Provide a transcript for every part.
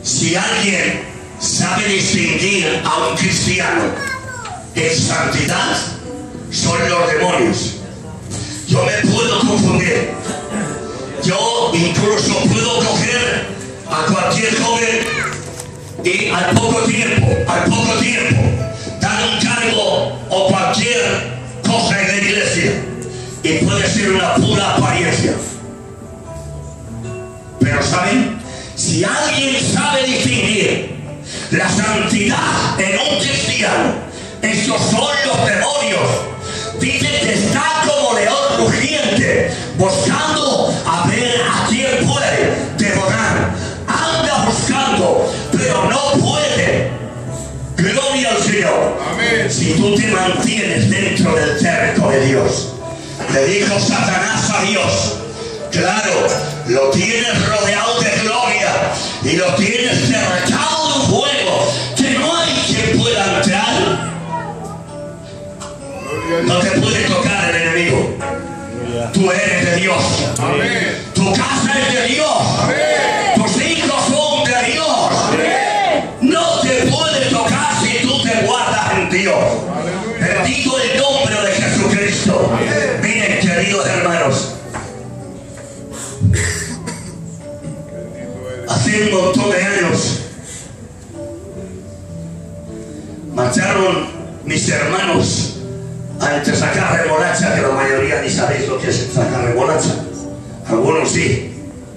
Si alguien sabe distinguir a un cristiano en santidad, son los demonios. Yo me puedo confundir. Yo incluso puedo coger a cualquier joven y al poco tiempo, dar un cargo o cualquier cosa en la iglesia, y puede ser una pura apariencia. Pero ¿saben? Si alguien sabe distinguir la santidad en un cristiano, esos son los demonios. Dice que está como león rugiente, buscando a ver a quién puede devorar. Anda buscando, pero no puede. Gloria al Señor. Amén. Si tú te mantienes dentro del cerco de Dios, le dijo Satanás a Dios, claro, lo tienes rodeado de gloria y lo tienes cercado de un fuego que no hay quien pueda entrar. No te puede tocar el enemigo. Tú eres de Dios. Amén. Tu casa es de Dios. Amén. Tus hijos son de Dios. Amén. No te puede tocar si tú te guardas en Dios. Aleluya. Bendito el nombre de Jesucristo. Amén. Miren, queridos hermanos, hace un montón de años marcharon mis hermanos a sacar remolacha, que la mayoría ni sabéis lo que es sacar remolacha. Algunos sí.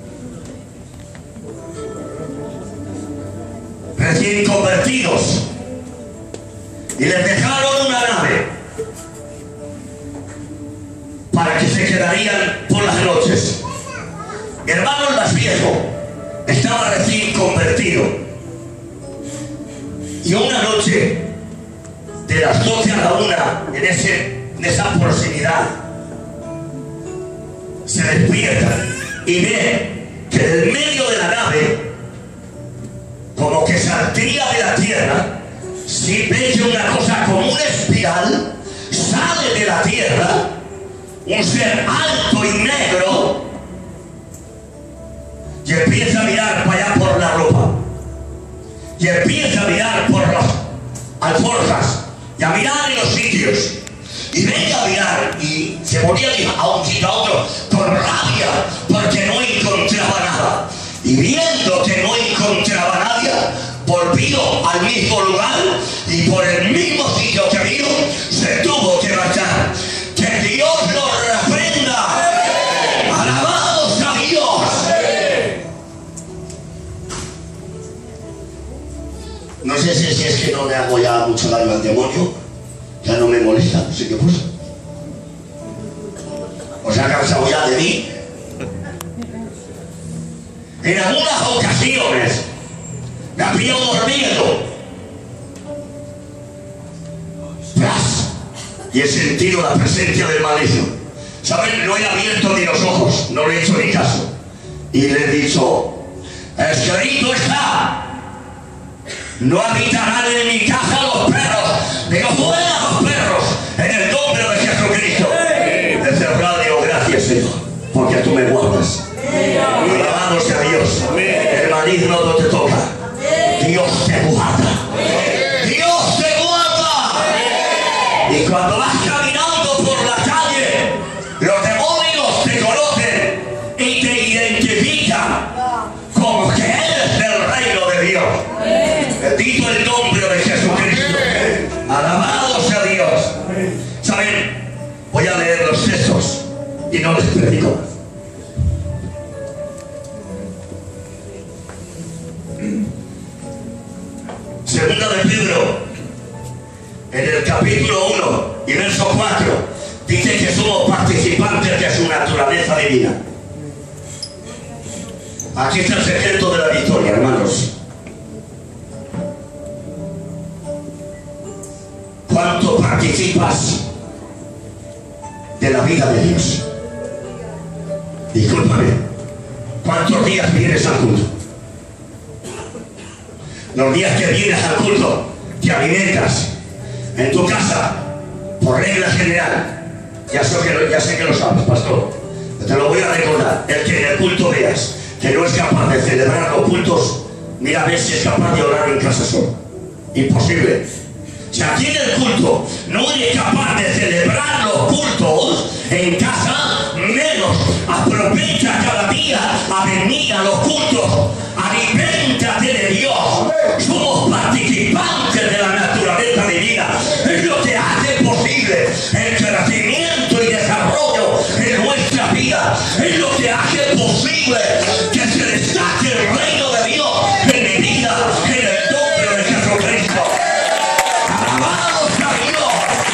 Recién convertidos. Y les dejaron una nave para que se quedarían por las noches. Mi hermano el más viejo estaba recién convertido. Y una noche, de las 12 a la 1, en esa proximidad, se despierta y ve que del medio de la nave, como que saldría de la tierra, si ve que una cosa como un espiral sale de la tierra, un ser alto y negro, y empieza a mirar para allá por la ropa, y empieza a mirar por las alforjas, y a mirar en los sitios, y venga a mirar, y se ponía a un sitio a otro con rabia porque no encontraba nada. Y viendo que no encontraba nada, volvió al mismo lugar, y por el mismo sitio que vino se tuvo que marchar. Que Dios lo reprenda. Alabados a Dios. No sé si es que no le hago ya mucho daño al demonio, ya no me molesta, no sé qué pasa. O se ha cansado ya de mí. En algunas ocasiones me ha pillado durmiendo. Y he sentido la presencia del maligno. ¿Saben? No he abierto ni los ojos, no le he hecho ni caso. Y le he dicho, escrito está, no habitarán en mi casa los perros. Digo, fuera los perros, en el nombre de Jesucristo. Desde el radio, gracias Señor, porque tú me guardas. Alabado sea Dios. El maligno no te toca. Dios te guarda. Dios te guarda. Y cuando vas caminando por la calle, los demonios te conocen y te identifican como que eres del reino de Dios. Bendito el nombre de Jesucristo. Alabado sea Dios. ¿Saben? Voy a leer los textos y no les predico. Segunda de Pedro, en el capítulo 1 y verso 4, dice que somos participantes de su naturaleza divina. Aquí está el secreto de la victoria, hermanos. ¿Cuánto participas de la vida de Dios? Discúlpame, ¿cuántos días vienes al culto? Los días que vienes al culto, te alimentas en tu casa, por regla general. Ya sé que lo sabes, pastor. Te lo voy a recordar. El que en el culto veas que no es capaz de celebrar los cultos, Mira a ver si es capaz de orar en casa solo. Imposible. Si aquí en el culto no eres capaz de celebrar los cultos en casa, menos aprovecha cada día a venir a los cultos. Aliméntate de Dios. Somos participantes de la naturaleza divina. Es lo que hace posible el crecimiento y desarrollo en nuestra vida. Es lo que hace posible que se destaque el reino de Dios en mi vida, en el nombre de Jesucristo. Alabados a Dios.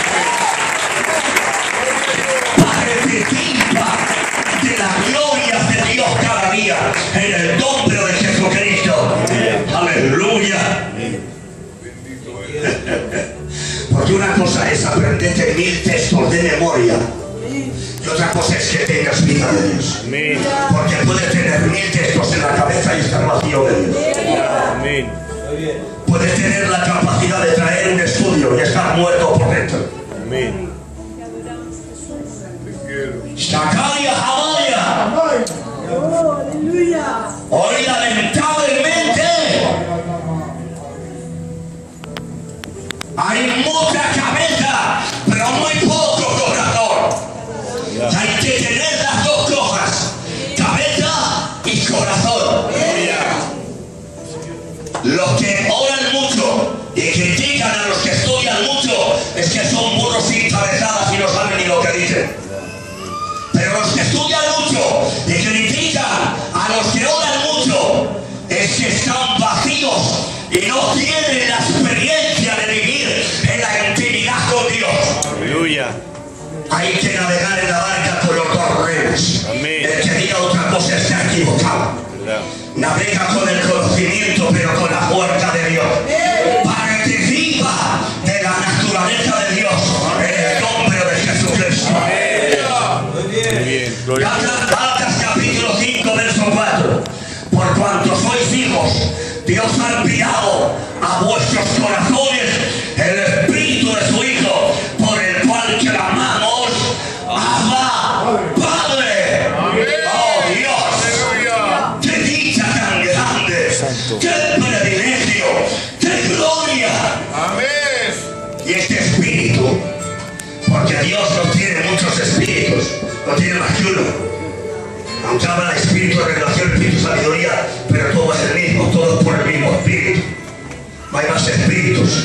Participa de la gloria de Dios cada día en el nombre de Jesucristo. Aleluya. Porque una cosa es aprenderte 1000 textos de memoria y otra cosa es que tengas vida de Dios. Porque puedes tener 1000 textos en la cabeza y estar vacío de Dios. Puedes tener la capacidad de traer un estudio y estar muerto por dentro. Shakaria Hamaya. Hoy lamentablemente hay mucha cabeza, pero muy poco corazón. Hay que tener las dos cosas, cabeza y corazón. Los que oran mucho y critican a los que estudian mucho es que son burros sin cabezadas y no saben ni lo que dicen. Pero los que estudian mucho y critican a los que oran mucho es que están vacíos y no tienen la experiencia de vivir en la intimidad con Dios. Aleluya. Hay que navegar en la barca con los dos remos. El que diga otra cosa está equivocado. Navega con el conocimiento, pero con la fuerza de Dios. Participa de la naturaleza de Dios en el nombre de Jesucristo. Gálatas capítulo 5, verso 4. Por cuanto sois hijos, Dios ha enviado a vuestros corazones el Espíritu de su Hijo, por el cual clamamos, Abba, Padre. Oh Dios, qué dicha tan grande, qué privilegio, qué gloria. Y este Espíritu, porque Dios no tiene muchos espíritus, no tiene más que uno. Aunque habla de espíritu de revelación, espíritu de sabiduría, pero todo es el mismo, todo es por el mismo espíritu. No hay más espíritus.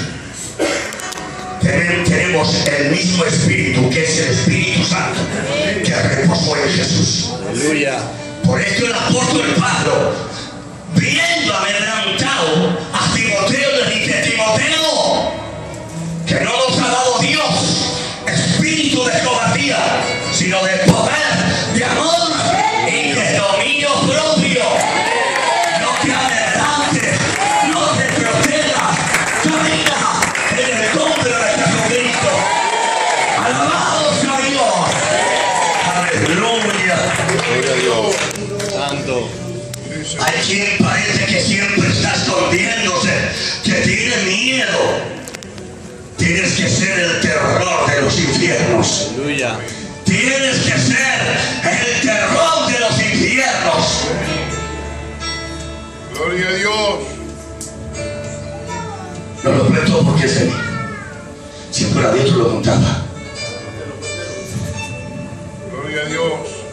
Tenemos el mismo espíritu, que es el Espíritu Santo, que reposó en Jesús. Aleluya. Por esto el apóstol Pablo, viendo amedrentado a Timoteo, le dice: Timoteo, que no nos ha dado Dios espíritu de cobardía, sino de poder, de amor y de dominio propio. No te adelantes, no te protejas, camina en el nombre de Jesucristo. Alabados a Dios. Aleluya. Gloria a Dios. Santo. Hay quien parece que siempre está escondiéndose, que tiene miedo. Tienes que ser el terror de los infiernos. Aleluya. Tienes que ser el terror de los infiernos. Gloria a Dios. No lo cuento porque sé. Si fuera de otro lo contaba. Gloria a Dios.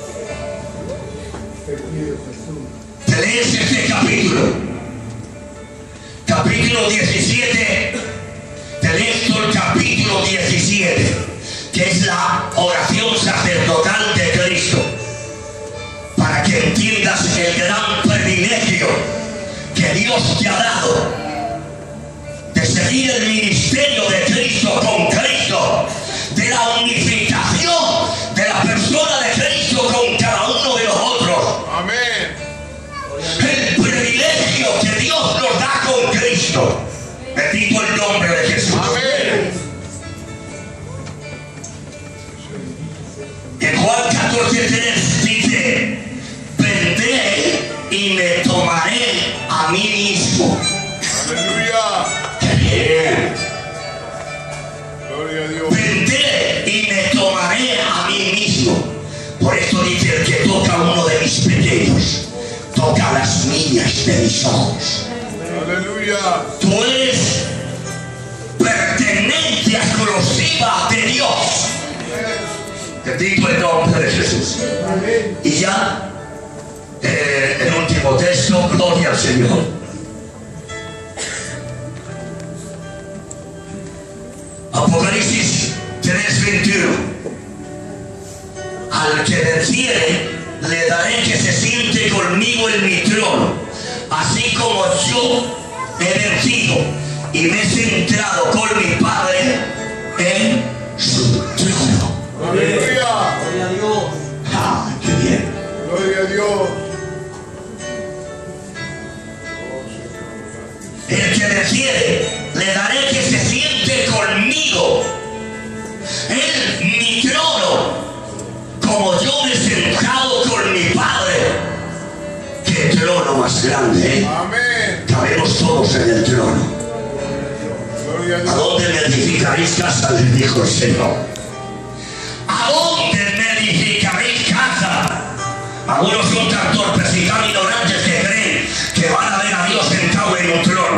Te lees este capítulo. Capítulo 17. Te lees todo el capítulo 17, que es la oración sacerdotal de Cristo, para que entiendas el gran privilegio que Dios te ha dado de seguir el ministerio de Cristo con Cristo, de la unificación de la persona de Cristo con cada uno de los otros. Amén. El privilegio que Dios nos da con Cristo. Bendito el nombre de Jesús. Amén. En Juan 14:3 dice: vendré y me tomaré a mí mismo. Aleluya. ¡Qué bien! Gloria a Dios. Vendré y me tomaré a mí mismo. Por esto dice: el que toca a uno de mis pequeños, toca a las niñas de mis ojos. Aleluya. Tú eres pertenencia exclusiva de Dios. Bendito el nombre de Jesús. Y ya, el último texto, gloria al Señor. Apocalipsis 3:21. Al que venciere, le daré que se siente conmigo en mi trono, así como yo he vencido y me he centrado con mi Padre en su trono. Aleluya. Gloria a Dios. ¡Ah, qué bien! Gloria a Dios. El que venciere, le daré que se siente conmigo en mi trono, como yo me he sentado con mi Padre. ¡Qué trono más grande, eh! Amén. Cabemos todos en el trono. Gloria a ¿A Dios. dónde me edificaréis casa?, les dijo el Señor. ¿A dónde me edificaréis casa? Algunos son tan torpes y tan ignorantes que creen que van a ver a Dios sentado en un trono,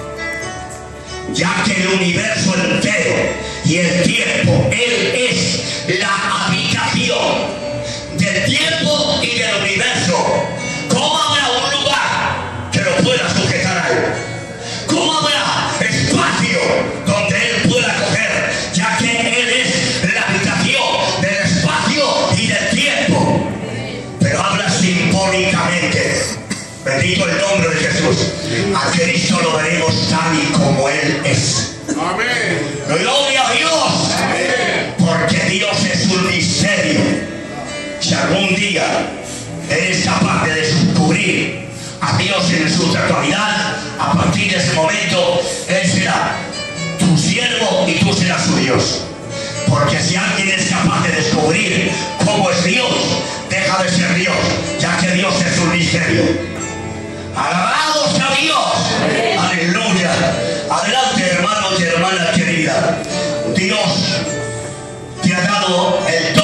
ya que el universo entero y el tiempo, Él es la habitación del tiempo y del universo. ¿Cómo habrá un lugar que lo pueda sujetar a Él? ¿Cómo habrá espacio donde Él pueda coger, ya que Él es la habitación del espacio y del tiempo? Pero habla simbólicamente. Bendito el nombre de Jesús. A Cristo lo veremos tal y como Él es. Amén. Gloria a Dios. Amén. Porque Dios es un misterio. Si algún día eres capaz de descubrir a Dios en su totalidad, a partir de ese momento Él será tu siervo y tú serás su Dios. Porque si alguien es capaz de descubrir cómo es Dios, deja de ser Dios, ya que Dios es un misterio. Alabados a Dios. Aleluya. Adelante, hermanos y hermanas queridas. Dios te ha dado el